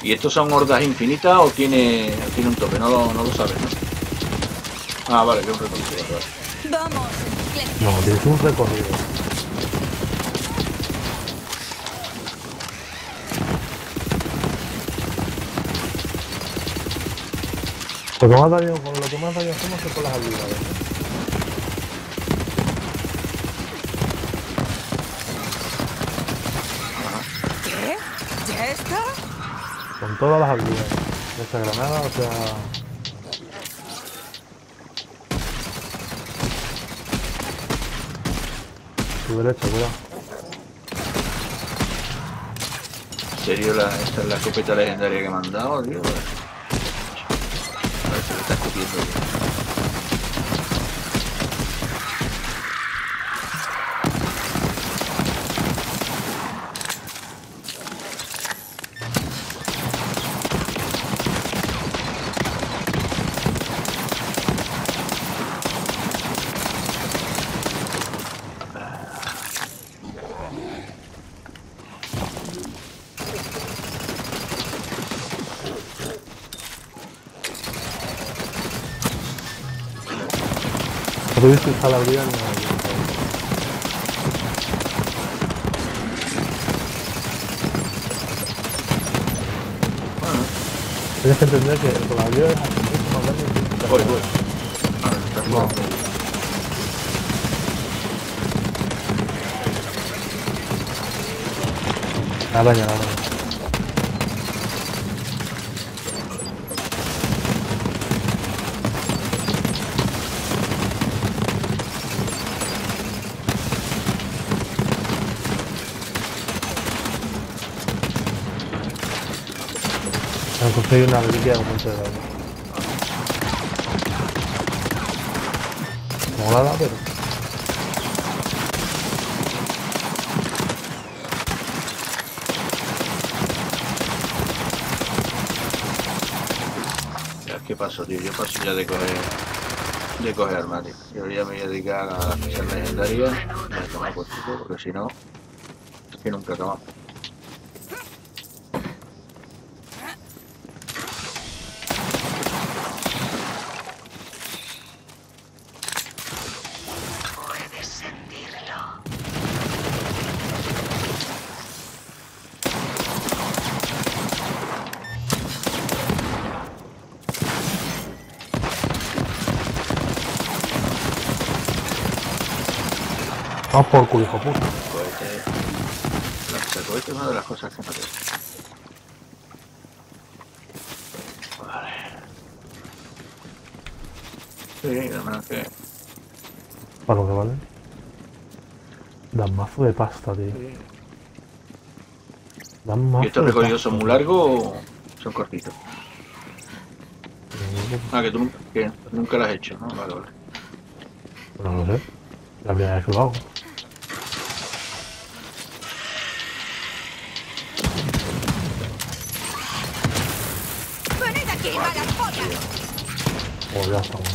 ¿Y estos son hordas infinitas o tiene un tope? No lo sabes, ¿no? Ah, vale, que es un recorrido. Vale. Vamos. No, tienes un recorrido. Lo que más daño hacemos es con las habilidades, ¿no? ¿Qué? ¿Ya está? Con todas las habilidades. Esta granada, o sea... Tu derecha, cuidado. ¿En serio esta es la escopeta legendaria que me han dado, tío? A ver, se lo está escupiendo, tío. No tuviste usar la habilidad ni nada. Tienes que entender que con la habilidad es mucho más daño que Voy. Ahora, está no. jugando. La daña. Han conseguido una reliquia de aumento de daño. Molada, pero... ¿Qué paso, tío? Yo paso ya de coger armas, tío. Yo ya me voy a dedicar a las misiones legendarias. Voy a tomar por culo, porque si no, es que nunca acabamos. Puedes sentirlo. Vamos por culo, hijo puta. El cohete es una de las cosas que no tengo. Vale. Sí, la verdad que... Para lo que vale. Dan mazo de pasta, tío. Dan mazo ¿Y estos de recorridos pasta, son muy tío. largos o son cortitos? Ah, que tú nunca lo has hecho, ¿no? Vale. No lo sé. La primera vez que lo hago. ¡Venid aquí, malas pollas! Oh, ya estamos.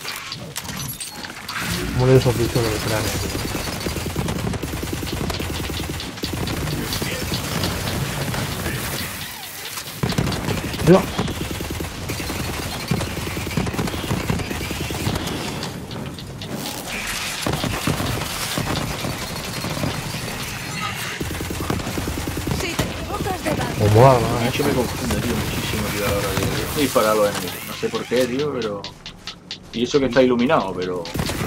Muere esos bichos de cráneo, tío. Dios. Si te equivocas de bando, Como mola, ¿no? De hecho me confunde, tío, muchísimo, tío, a la hora de disparar a los enemigos. No sé por qué, tío, pero... Y eso que está iluminado, pero...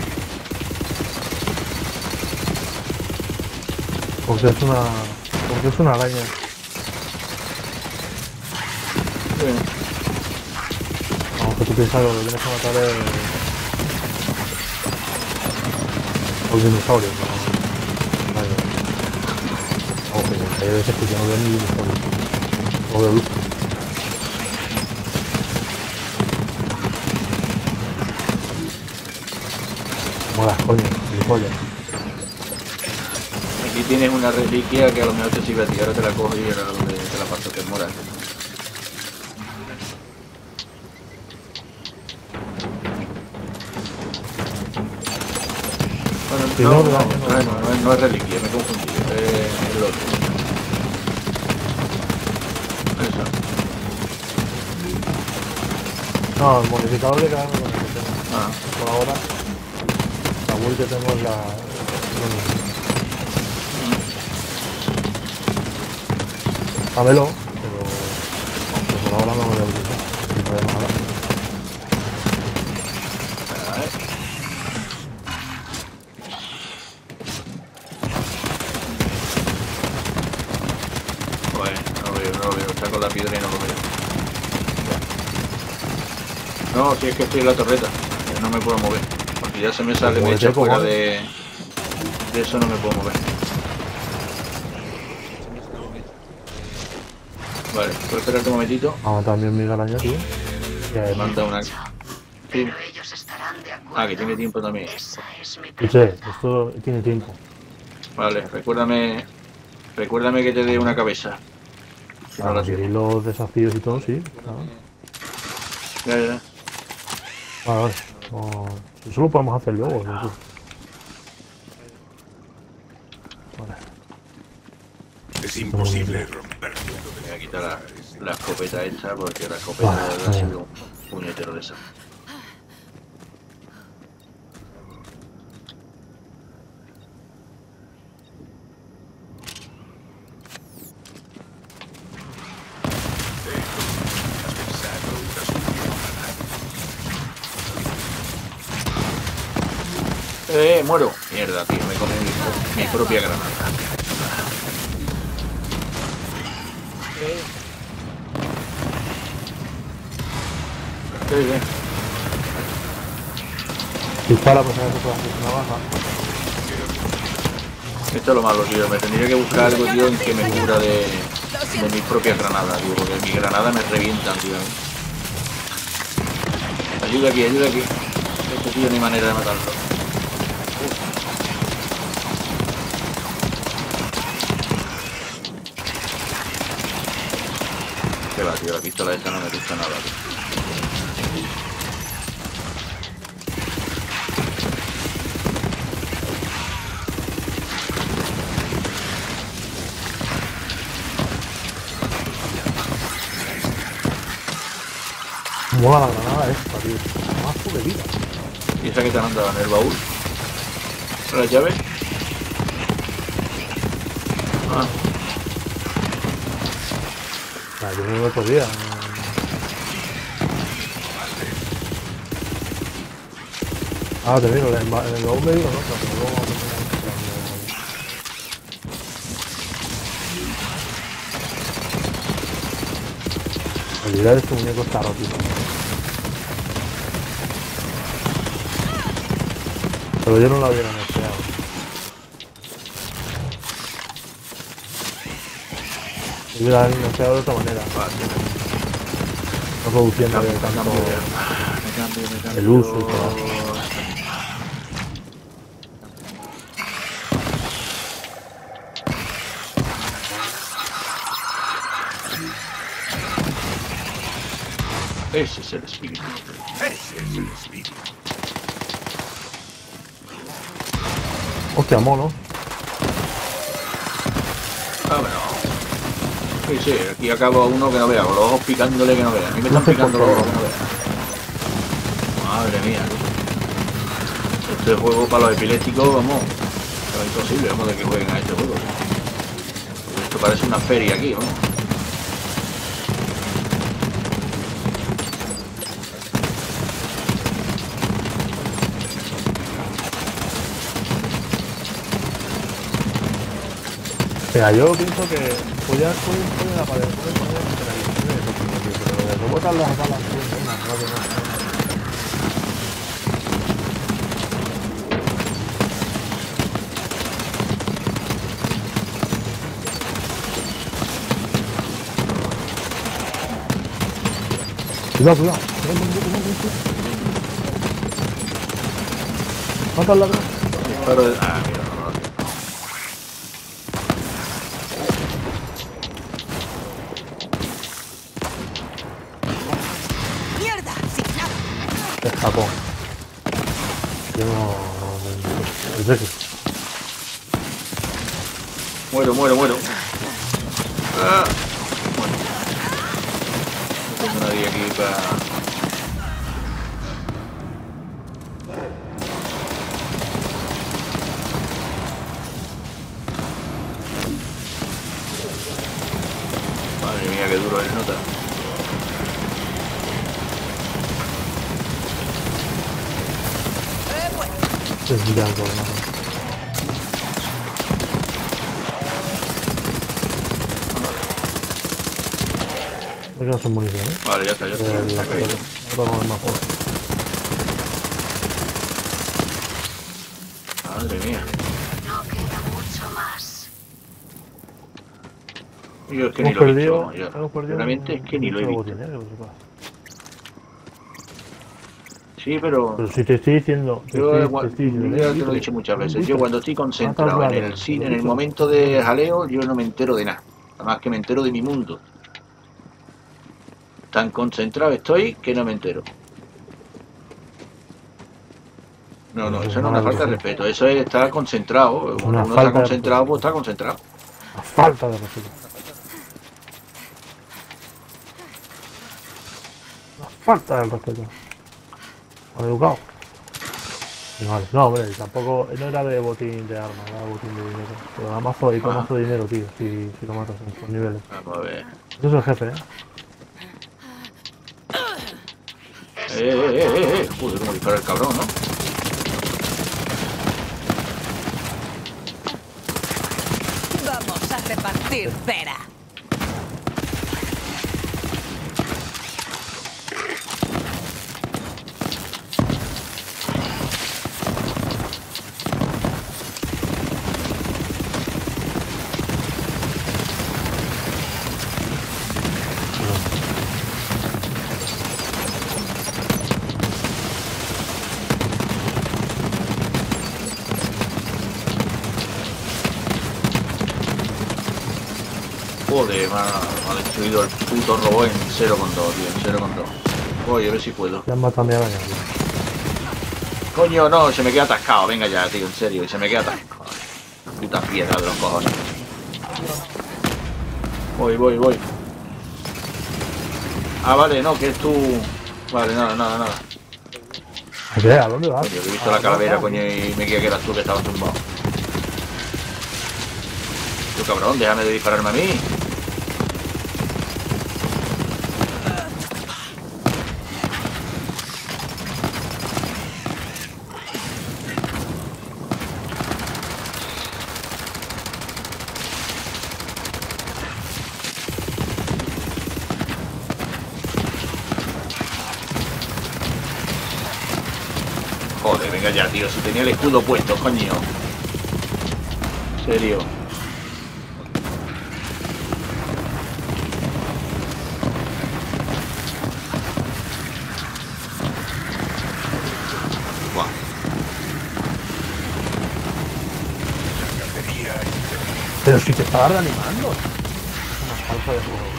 Porque es una araña. Vamos, que tú piensas que lo que tienes que matar es... los dinosaurios, ¿no? Vale. Ojo, hay veces que yo no veo ni dinosaurios. No veo luz. Molas, coño, gilipollas. Aquí tienes una reliquia que a lo mejor te sirve a ti, ahora te la cojo y ahora te la paso, que es moral. Bueno, Si no, no, no es reliquia, me he confundido, es el otro. Eso. No, el modificador de carga con el que tengo. Ah, Por ahora, la build que tengo es la... Dámelo, pero por ahora no me voy a utilizar. Sin problema ahora. a ver. Bueno, no lo veo. Está con la piedra y no lo veo. No, si es que estoy en la torreta. Que no me puedo mover. Porque ya se me sale, me echa fuera de eso, no me puedo mover. Vale, ¿puedo esperarte un momentito? Vamos a también mi araña, tío. Me manda una... Sí. Pero ellos estarán de acuerdo. Ah, que tiene tiempo también. Esa es mi Escuché, esto tiene tiempo. Vale, recuérdame que te dé una cabeza. Si no Para la conseguir tengo. los desafíos y todo, sí. Claro. Ya. Vale, vale. No, eso lo podemos hacer luego. ¿No? Vale. Es imposible romper. Voy a quitar la escopeta esta porque la escopeta ha sido un puñetero de esa. Muero. Mierda, tío, me comí mi propia granada. Bien. Dispara, pues a ver si puedo hacer una baja. Esto es lo malo, tío. Me tendría que buscar algo, tío, en que me cubra de mis propias granadas, tío, porque mis granadas me revientan, tío. Ayuda aquí. Este tío no hay manera de matarlo. Qué va, tío, la pistola esta no me gusta nada, tío. Mola la granada esta, tío. Mazo de vida. ¿Y esa que te han dado en el baúl? ¿Las llaves? Ah, Nah, yo no me podía. Ah, te miro, en el baúl me digo, no, pero luego vamos a la habilidad de este muñeco está rotísimo. Pero yo no lo hubiera nerfeado. Yo hubiera nerfeado de otra manera. No produciendo tanto me cambio. el uso y todo. Ese es el espíritu. Hostia, mono. Ah, bueno. Sí, aquí acabo uno que no vea, con los ojos picándole que no vea. A mí me están picando los ojos que no vea. Madre mía. Este juego para los epilépticos, vamos. Es imposible, vamos, de que jueguen a este juego. Esto parece una feria aquí, vamos. Mira, yo pienso que podía poner la pared, poner penalizaciones, pero no botar las balas, no. Cuidado. Mata al ladrón. Disparo de... Ah, mira, no lo hace. ¡Mierda! ¡Sin nada! Es Japón. Yo no... Es ese. Muero. Ah. Bueno. No tengo nadie aquí para que duro es nota. Es blanco, ¿no? Me quedo sin munición, ¿eh? Vale, ya está, ya está. La pelota. Ahora vamos más fuerte. Madre mía. No queda mucho más. Yo es que ni Hemos lo he perdido. visto. Hemos perdido. Realmente es que ni lo he visto. Botinero, Sí, pero pero si te estoy diciendo. yo ya te lo he dicho muchas veces. Yo cuando estoy concentrado en el momento de jaleo, yo no me entero de nada. Nada más que me entero de mi mundo. Tan concentrado estoy que no me entero. No, no, eso no es una falta de respeto. Eso es estar concentrado. Cuando uno está concentrado, pues está concentrado. Una falta de respeto. Una falta de respeto. Educado. Vale. No, hombre, tampoco. No era de botín de armas, era de botín de dinero. Pero da mazo y con mazo de dinero, tío. Si lo matas en estos niveles. Vamos a ver. Eso es el jefe, Joder, cómo dispara el cabrón, ¿no? Vamos a repartir cera. Joder, me ha destruido el puto robot en 0,2, tío, en 0,2. Voy a ver si puedo. Ya han matado a mi araña, tío. Coño, no, se me queda atascado. Venga ya, tío, en serio, se me queda atascado. Puta piedra de los cojones. Voy. Ah, vale, no, que es tu... Vale, nada. ¿Qué? ¿A dónde vas? Coño, que he visto la calavera, coño, y me creía que eras tú que estabas tumbado. Tú, cabrón, déjame de dispararme a mí. Joder, venga ya, tío, si tenía el escudo puesto, coño. En serio. Buah. Pero si te estaba reanimando. Una falta de juego.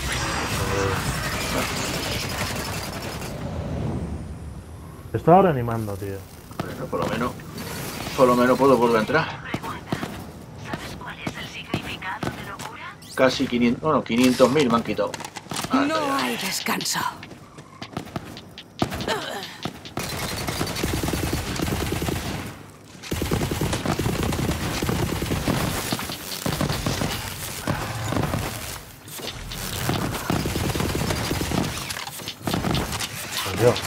Te estaba reanimando, tío. Bueno, por lo menos puedo volver a entrar. Pregunta. ¿Sabes cuál es el significado de locura? Casi 500, bueno, 500.000 me han quitado. Anda No ya. hay descanso. Por Dios.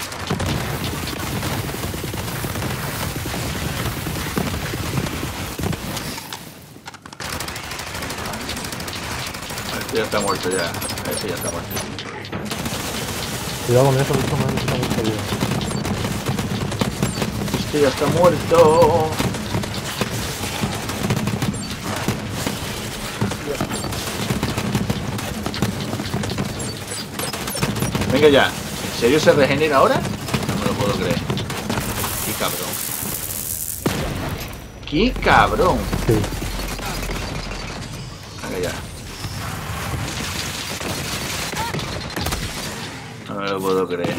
Este ya está muerto ya. Ese ya está muerto. Cuidado con eso, que esto me necesita mucha vida. Este ya está muerto. Venga ya. ¿En serio se regenera ahora? No me lo puedo creer. Qué cabrón. ¡Qué cabrón! Sí. Venga ya. No me lo puedo creer.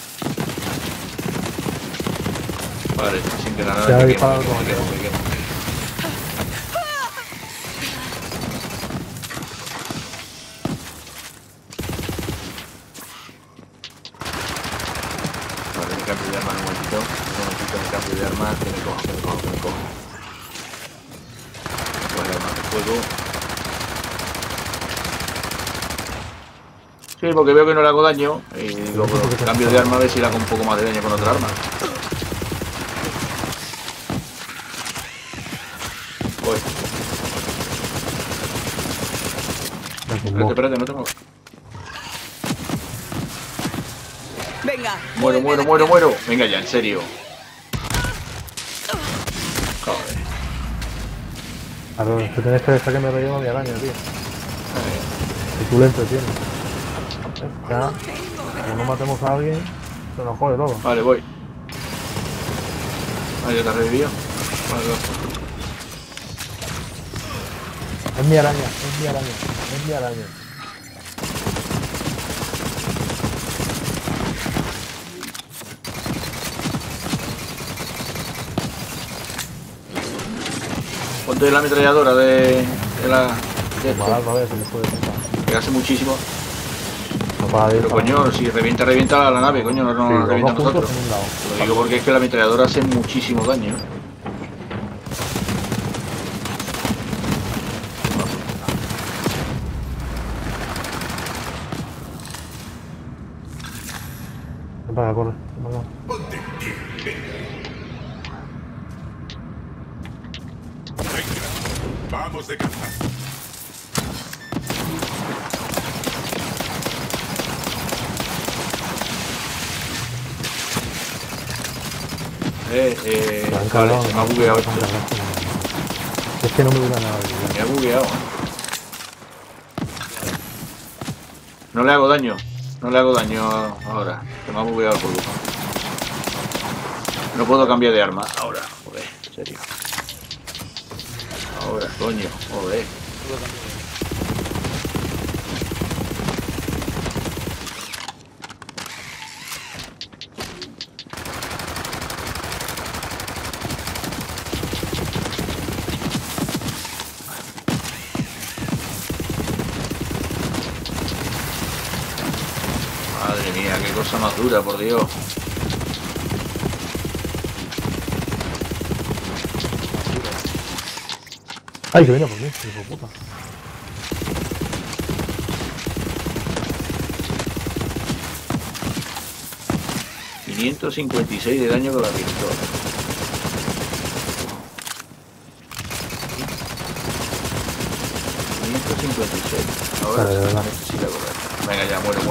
Vale, sin granada. Ya he me disparado quemo. con Vale, me cambio de arma un momentito. Me cambio de arma. Que me cojo. Pues el arma de fuego. Sí, porque veo que no le hago daño y luego cambio de arma a ver si le hago un poco más de daño con otra arma. Voy. Espérate, no te muevas. Venga. Muero. Venga ya, en serio. Joder. Claro, es que tenés que dejar que me relleno mi araña, tío. Y tú le entretienes. Ya, como no matemos a alguien, se nos jode todo. Vale, voy. Vale, ya te has revivido. Vale, va. Es mi araña. Ponte la ametralladora de la... De esto, Para a ver si le puede tocar. que hace muchísimo. No para Pero coño, si revienta la nave, coño, no sí, revienta a los dos puntos nosotros. en un lado. Lo digo porque es que la ametralladora hace muchísimo daño. Ven para acá, corre. Ven para acá. Ponte en pie. Venga. Vamos de caza. Vale, se me ha bugueado esto. Es que no me dura nada de vida. Me ha bugueado. No le hago daño. No le hago daño ahora. Se me ha bugueado por culpa. No puedo cambiar de arma ahora. Joder, en serio. Ahora, coño. Joder. Madre mía, qué cosa más dura, por Dios. Ay, que viene por mí, hijo de puta. $556 de daño con la pistola. $556. Ahora Vale, de verdad. necesito correr. Venga ya, muero.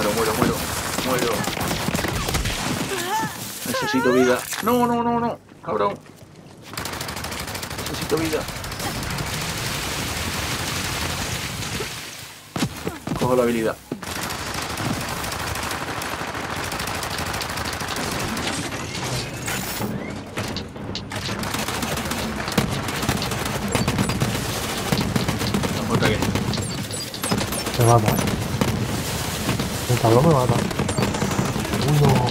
Necesito vida. No, cabrón. Necesito vida. Cojo la habilidad. Vamos aquí. Me mata. El cabrón me mata. Uy, no.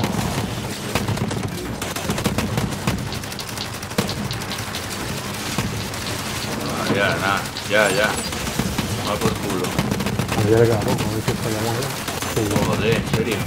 Ya, nada. Ya. Va por culo. A mí ya le queda poco, a ver si fallamos ya. Sí, Joder, en serio.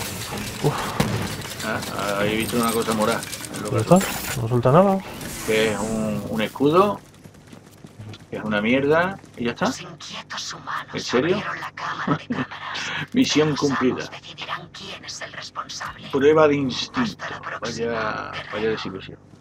Ah, he visto una cosa morada. Es lo ¿Ya que está? ¿No suelta nada? que es un escudo, que es una mierda, y ya está. Los inquietos humanos ¿En serio? abrieron la cámara de cámaras. Misión Los cumplida. amos decidirán quién es el responsable. Prueba de instinto. Hasta la próxima. Vaya desilusión.